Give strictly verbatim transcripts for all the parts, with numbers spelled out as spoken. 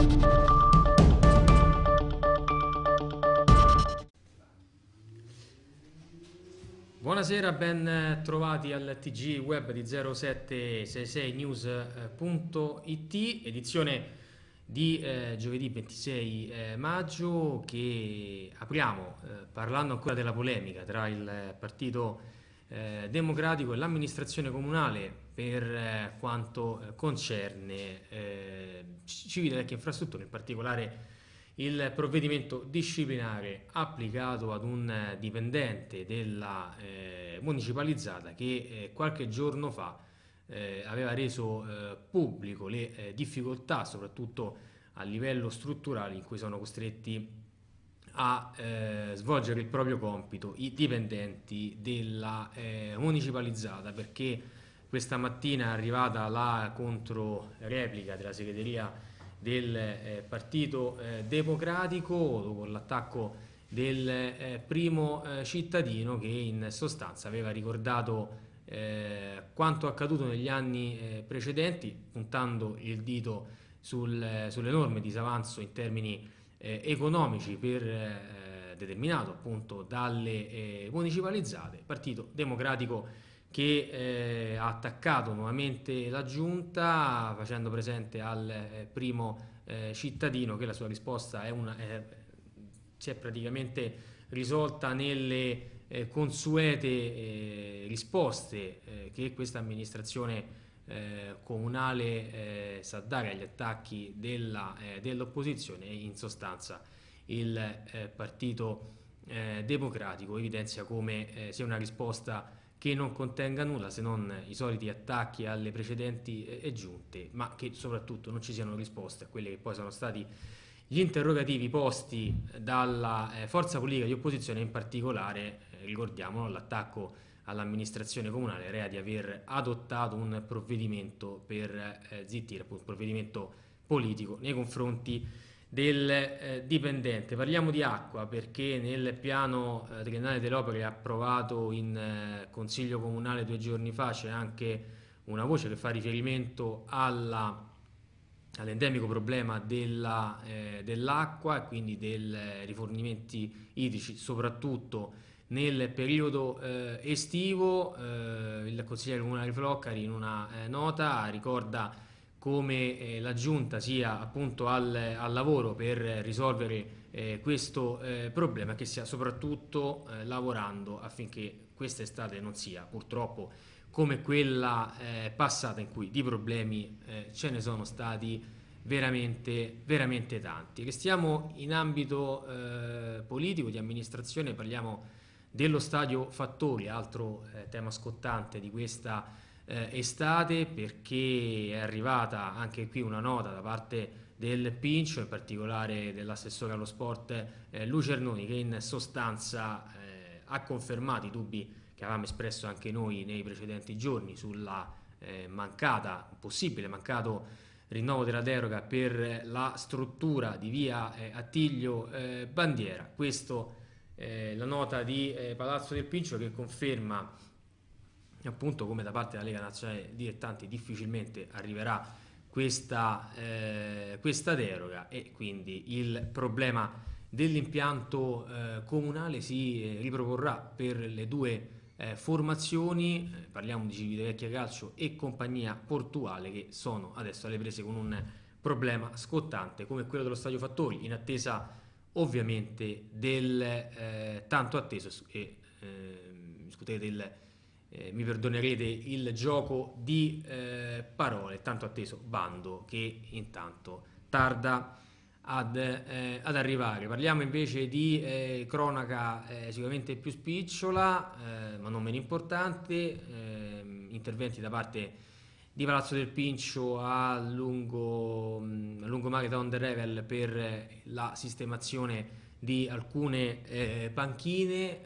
Buonasera, ben trovati al T G web di zero sette sei sei news punto it, edizione di eh, giovedì ventisei eh, maggio, che apriamo eh, parlando ancora della polemica tra il Partito eh, Democratico e l'amministrazione comunale per eh, quanto eh, concerne eh, Civitavecchia Infrastrutture, in particolare il provvedimento disciplinare applicato ad un eh, dipendente della eh, municipalizzata che eh, qualche giorno fa eh, aveva reso eh, pubblico le eh, difficoltà, soprattutto a livello strutturale, in cui sono costretti a eh, svolgere il proprio compito i dipendenti della eh, municipalizzata, perché questa mattina è arrivata la controreplica della segreteria del eh, Partito eh, Democratico dopo l'attacco del eh, primo eh, cittadino, che in sostanza aveva ricordato eh, quanto accaduto negli anni eh, precedenti, puntando il dito sul, eh, sull'enorme disavanzo in termini eh, economici per, eh, determinato appunto dalle eh, municipalizzate. Partito Democratico che eh, ha attaccato nuovamente la giunta, facendo presente al eh, primo eh, cittadino che la sua risposta è una, eh, si è praticamente risolta nelle eh, consuete eh, risposte eh, che questa amministrazione eh, comunale eh, sa dare agli attacchi della, eh, dell'opposizione. In sostanza il eh, Partito eh, Democratico evidenzia come eh, sia una risposta che non contenga nulla se non i soliti attacchi alle precedenti eh, giunte, ma che soprattutto non ci siano risposte a quelli che poi sono stati gli interrogativi posti dalla eh, forza politica di opposizione, in particolare, eh, ricordiamolo, l'attacco all'amministrazione comunale era di aver adottato un provvedimento per eh, zittire, appunto, un provvedimento politico nei confronti del eh, dipendente. Parliamo di acqua perché nel piano eh, triennale delle opere approvato in eh, Consiglio Comunale due giorni fa c'è anche una voce che fa riferimento alla, all'endemico problema della, eh, dell'acqua e quindi dei eh, rifornimenti idrici, soprattutto nel periodo eh, estivo. Eh, il consigliere comunale Floccari in una eh, nota ricorda come eh, la giunta sia appunto al, al lavoro per risolvere eh, questo eh, problema, che sia soprattutto eh, lavorando affinché quest'estate non sia purtroppo come quella eh, passata, in cui di problemi eh, ce ne sono stati veramente, veramente tanti. Restiamo in ambito eh, politico, di amministrazione, parliamo dello stadio Fattori, altro eh, tema scottante di questa Eh, estate, perché è arrivata anche qui una nota da parte del Pincio, in particolare dell'assessore allo sport eh, Lucernoni, che in sostanza eh, ha confermato i dubbi che avevamo espresso anche noi nei precedenti giorni sulla eh, mancata, possibile mancato rinnovo della deroga per la struttura di via eh, Attilio eh, Bandiera. Questo eh, la nota di eh, Palazzo del Pincio, che conferma appunto come da parte della Lega Nazionale Dilettanti difficilmente arriverà questa, eh, questa deroga, e quindi il problema dell'impianto eh, comunale si eh, riproporrà per le due eh, formazioni. Eh, parliamo di Civitavecchia Calcio e Compagnia Portuale, che sono adesso alle prese con un problema scottante come quello dello Stadio Fattori, in attesa ovviamente del eh, tanto atteso e eh, scusate, del Eh, mi perdonerete il gioco di eh, parole, tanto atteso bando, che intanto tarda ad, eh, ad arrivare. Parliamo invece di eh, cronaca eh, sicuramente più spicciola, eh, ma non meno importante, eh, interventi da parte di Palazzo del Pincio a lungo, a lungomare da Onderrevel per la sistemazione di alcune eh, panchine,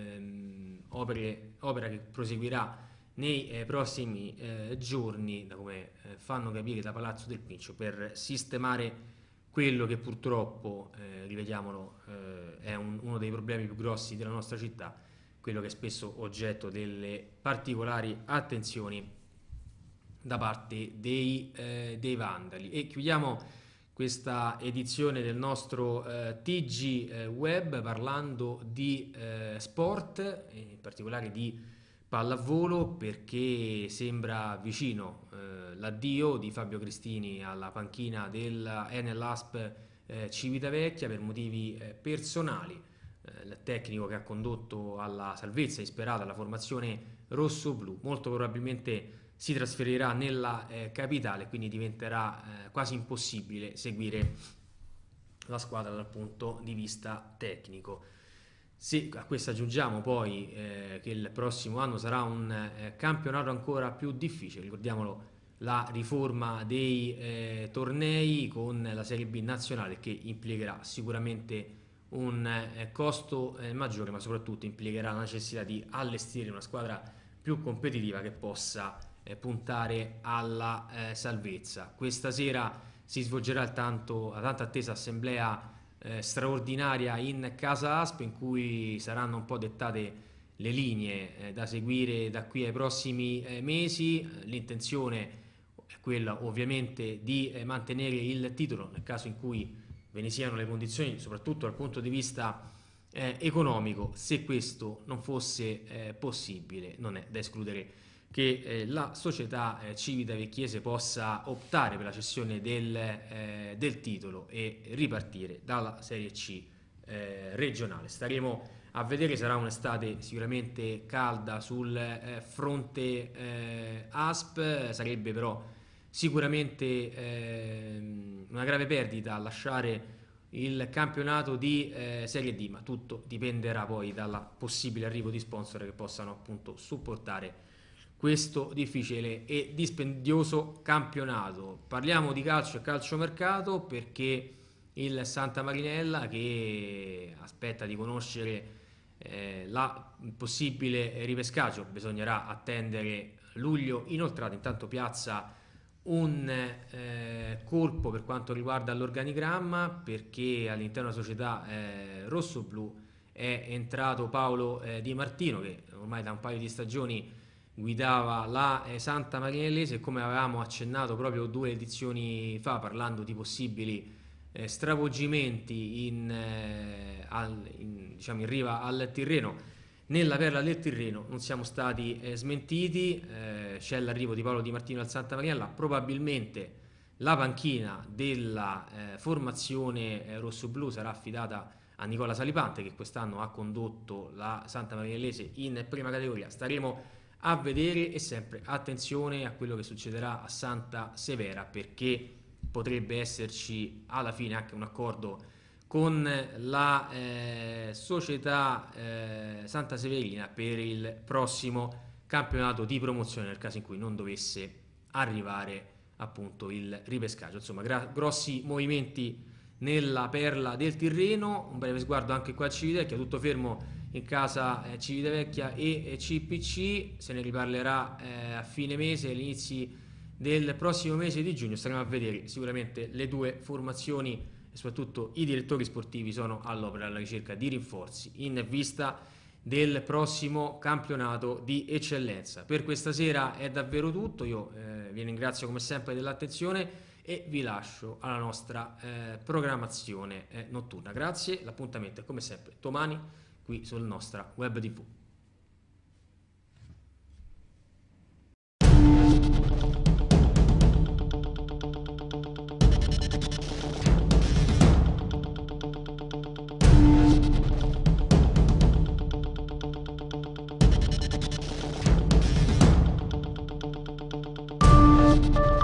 ehm, opere, opera che proseguirà nei eh, prossimi eh, giorni, da come eh, fanno capire da Palazzo del Pincio, per sistemare quello che purtroppo, eh, rivediamolo, eh, è un, uno dei problemi più grossi della nostra città, quello che è spesso oggetto delle particolari attenzioni da parte dei, eh, dei vandali. E chiudiamo questa edizione del nostro eh, T G eh, Web parlando di eh, sport, in particolare di pallavolo, perché sembra vicino eh, l'addio di Fabio Cristini alla panchina della Enel Asp eh, Civitavecchia per motivi eh, personali. Eh, il tecnico che ha condotto alla salvezza disperata la formazione rosso-blu molto probabilmente si trasferirà nella eh, capitale, quindi diventerà eh, quasi impossibile seguire la squadra dal punto di vista tecnico. Se a questo aggiungiamo poi eh, che il prossimo anno sarà un eh, campionato ancora più difficile, ricordiamolo, la riforma dei eh, tornei con la Serie B nazionale, che implicherà sicuramente un eh, costo eh, maggiore, ma soprattutto implicherà la necessità di allestire una squadra più competitiva che possa eh, puntare alla eh, salvezza. Questa sera si svolgerà il tanto, la tanto attesa assemblea eh, straordinaria in Casa Asp, in cui saranno un po' dettate le linee eh, da seguire da qui ai prossimi eh, mesi. L'intenzione è quella ovviamente di eh, mantenere il titolo nel caso in cui ve ne siano le condizioni, soprattutto dal punto di vista eh, economico. Se questo non fosse eh, possibile, non è da escludere che eh, la società eh, Civitavecchiese possa optare per la cessione del, eh, del titolo e ripartire dalla Serie C eh, regionale. Staremo a vedere, sarà un'estate sicuramente calda sul eh, fronte eh, Asp, sarebbe però sicuramente eh, una grave perdita lasciare il campionato di eh, Serie D, ma tutto dipenderà poi dal possibile arrivo di sponsor che possano appunto supportare questo difficile e dispendioso campionato. Parliamo di calcio e calciomercato perché il Santa Marinella, che aspetta di conoscere eh, la possibile ripescaggio, bisognerà attendere luglio inoltrato, intanto piazza un eh, colpo per quanto riguarda l'organigramma, perché all'interno della società eh, rossoblu è entrato Paolo eh, Di Martino, che ormai da un paio di stagioni guidava la eh, Santa Marinellese, e come avevamo accennato proprio due edizioni fa parlando di possibili eh, stravolgimenti in, eh, al, in, diciamo in riva al Tirreno, nella perla del Tirreno non siamo stati eh, smentiti. Eh, c'è l'arrivo di Paolo Di Martino al Santa Marinella, probabilmente la panchina della eh, formazione eh, rossoblu sarà affidata a Nicola Salipante, che quest'anno ha condotto la Santa Marinellese in prima categoria. Staremo a vedere, e sempre attenzione a quello che succederà a Santa Severa, perché potrebbe esserci alla fine anche un accordo con la eh, società eh, Santa Severina per il prossimo campionato di promozione, nel caso in cui non dovesse arrivare appunto il ripescaggio. Insomma, gra- grossi movimenti nella perla del Tirreno. Un breve sguardo anche qua a Civitavecchia, tutto fermo in casa eh, Civitavecchia e eh, C P C. Se ne riparlerà eh, a fine mese, all'inizio del prossimo mese di giugno. Staremo a vedere. Sicuramente le due formazioni e soprattutto i direttori sportivi sono all'opera alla ricerca di rinforzi in vista del prossimo campionato di eccellenza. Per questa sera è davvero tutto. Io eh, vi ringrazio come sempre dell'attenzione e vi lascio alla nostra eh, programmazione eh, notturna. Grazie, l'appuntamento è come sempre domani qui sulla nostra web tivù. Thank you.